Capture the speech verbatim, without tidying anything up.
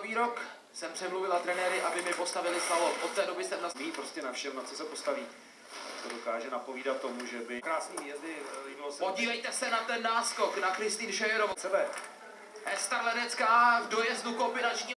nový rok jsem přemluvila trenéry, aby mi postavili slalom. Od té doby jsem na... Mí prostě na všem, na co se postaví. To dokáže napovídat tomu, že by krásný výjezdy, líbilo se... Podívejte se na ten náskok, na Kristýn Šejerovou. Sebe. Ester Ledecká v dojezdu kombinační.